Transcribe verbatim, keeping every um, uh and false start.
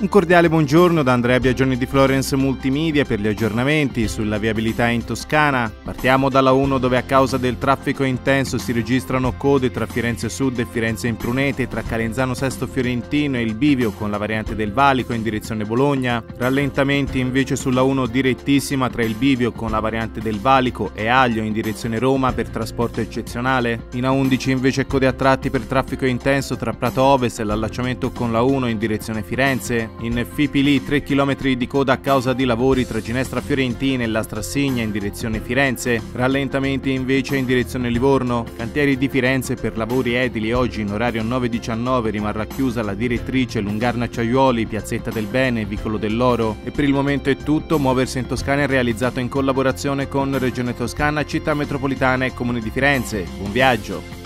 Un cordiale buongiorno da Andrea Biagioni di Florence Multimedia per gli aggiornamenti sulla viabilità in Toscana. Partiamo dalla uno, dove a causa del traffico intenso si registrano code tra Firenze Sud e Firenze Imprunete, tra Calenzano Sesto Fiorentino e il bivio con la variante del Valico in direzione Bologna. Rallentamenti invece sulla uno direttissima tra il bivio con la variante del Valico e Aglio in direzione Roma per trasporto eccezionale. In A undici invece code a tratti per traffico intenso tra Prato Ovest e l'allacciamento con la uno in direzione Firenze. In Fipili tre chilometri di coda a causa di lavori tra Ginestra Fiorentina e la Strassigna in direzione Firenze. Rallentamenti invece in direzione Livorno. Cantieri di Firenze per lavori edili. Oggi in orario nove diciannove rimarrà chiusa la direttrice Lungarno-Acciaiuoli, Piazzetta del Bene, Vicolo dell'Oro. E per il momento è tutto. Muoversi in Toscana è realizzato in collaborazione con Regione Toscana, Città Metropolitana e Comune di Firenze. Buon viaggio!